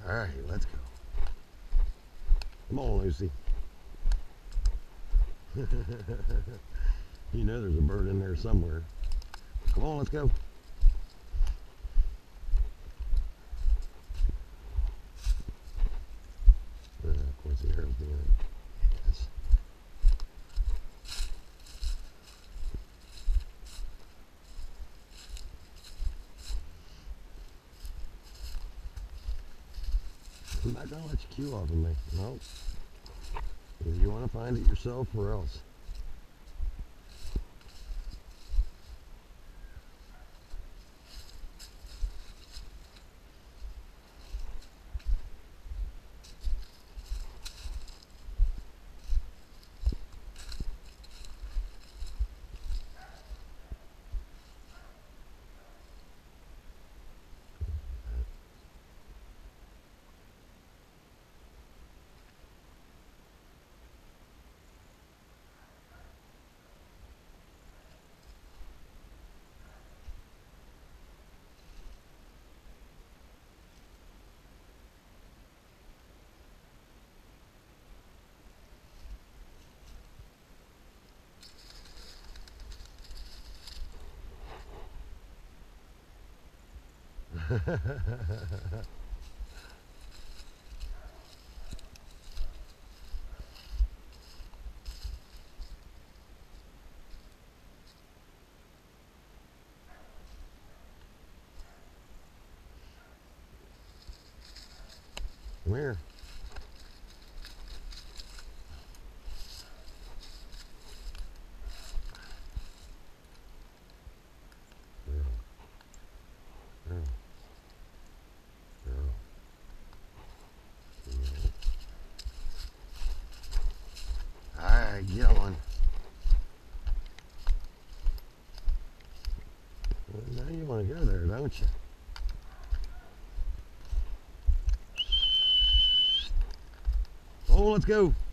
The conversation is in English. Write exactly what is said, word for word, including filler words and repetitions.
All right, let's go. Come on, Lucy. You know there's a bird in there somewhere. Come on, let's go. Uh, of course, the arrow's being yes. I'm not gonna let you cue off of me. No. Either you want to find it yourself or else. Come here. Girl. Girl. Girl. Yeah. Alright, get one. Well, now you want to go there, don't you? Oh, let's go.